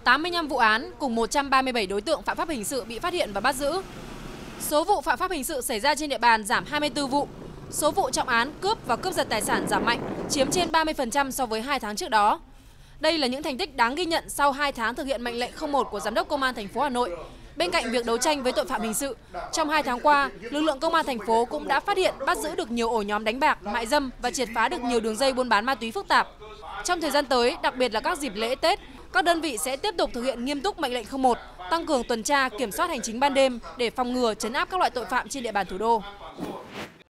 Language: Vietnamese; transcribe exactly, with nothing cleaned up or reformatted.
tám mươi lăm vụ án cùng một trăm ba mươi bảy đối tượng phạm pháp hình sự bị phát hiện và bắt giữ. Số vụ phạm pháp hình sự xảy ra trên địa bàn giảm hai mươi tư vụ. Số vụ trọng án cướp và cướp giật tài sản giảm mạnh, chiếm trên ba mươi phần trăm so với hai tháng trước đó. Đây là những thành tích đáng ghi nhận sau hai tháng thực hiện mệnh lệnh không một của Giám đốc Công an thành phố Hà Nội. Bên cạnh việc đấu tranh với tội phạm hình sự, trong hai tháng qua, lực lượng Công an thành phố cũng đã phát hiện, bắt giữ được nhiều ổ nhóm đánh bạc, mại dâm và triệt phá được nhiều đường dây buôn bán ma túy phức tạp. Trong thời gian tới, đặc biệt là các dịp lễ Tết, các đơn vị sẽ tiếp tục thực hiện nghiêm túc mệnh lệnh không một, tăng cường tuần tra, kiểm soát hành chính ban đêm để phòng ngừa, trấn áp các loại tội phạm trên địa bàn thủ đô.